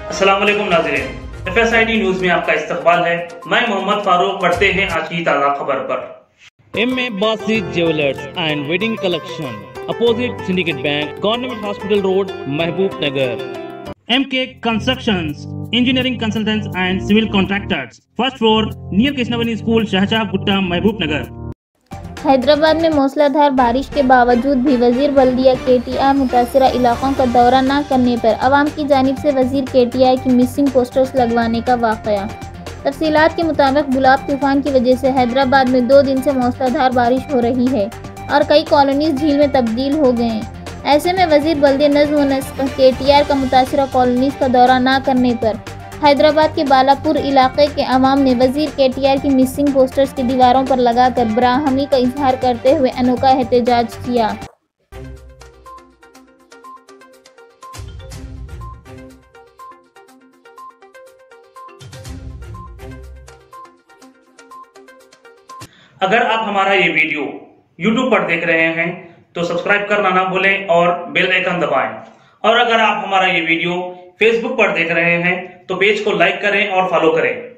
अस्सलाम वालेकुम नाज़रीन, FSID न्यूज में आपका इस्तकबाल है। मैं मोहम्मद फारूक। पढ़ते हैं आज की ताज़ा खबर पर। M.A. Basit Jewelers and Wedding Collection, opposite Syndicate Bank, Government Hospital Road, Mahbub Nagar. MK Constructions, Engineering Consultants and Civil Contractors, first floor near Krishnavani School, Shahjahan Gutta, महबूब नगर। हैदराबाद में मूसलाधार बारिश के बावजूद भी वजीर बल्दिया KTI मुतासरा इलाकों का दौरा न करने पर अवाम की जानिब से वजीर KTI की मिसिंग पोस्टर्स लगवाने का वाक़या। तफसीलात के मुताबिक गुलाब तूफान की वजह से हैदराबाद में 2 दिन से मूसलाधार बारिश हो रही है और कई कॉलोनीज झील में तब्दील हो गए हैं। ऐसे में वजीर बल्दिया नज़्म व नस्क KTI का मुतासरा कॉलोनीज का दौरा न करने पर हैदराबाद के बालापुर इलाके के अवाम ने वजीर KTI की मिसिंग पोस्टर्स की दीवारों पर लगाकर बराहमी का इजहार करते हुए अनोखा एहतजाज किया। अगर आप हमारा ये वीडियो YouTube पर देख रहे हैं तो सब्सक्राइब करना ना भूलें और बेल आइकन दबाएं। और अगर आप हमारा ये वीडियो Facebook पर देख रहे हैं तो पेज को लाइक करें और फॉलो करें।